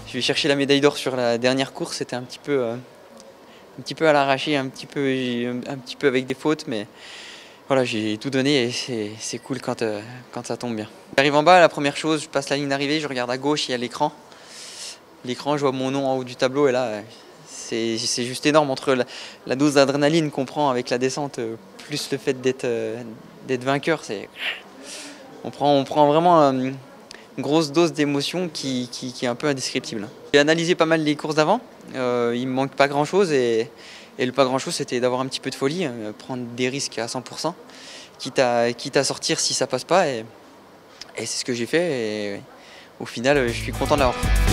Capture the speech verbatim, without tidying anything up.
Je vais chercher la médaille d'or sur la dernière course, c'était un petit peu, euh, un petit peu à l'arraché, un petit peu, un petit peu avec des fautes, mais voilà, j'ai tout donné et c'est cool quand, euh, quand ça tombe bien. J'arrive en bas, la première chose, je passe la ligne d'arrivée, je regarde à gauche, il y a l'écran. L'écran, je vois mon nom en haut du tableau et là, c'est juste énorme entre la, la dose d'adrénaline qu'on prend avec la descente, plus le fait d'être euh, d'être vainqueur. On prend, on prend vraiment euh, une grosse dose d'émotion qui, qui, qui est un peu indescriptible. J'ai analysé pas mal les courses d'avant, euh, il me manque pas grand chose et, et le pas grand chose c'était d'avoir un petit peu de folie, euh, prendre des risques à cent pour cent, quitte à, quitte à sortir si ça passe pas et, et c'est ce que j'ai fait et au final je suis content de l'avoir fait.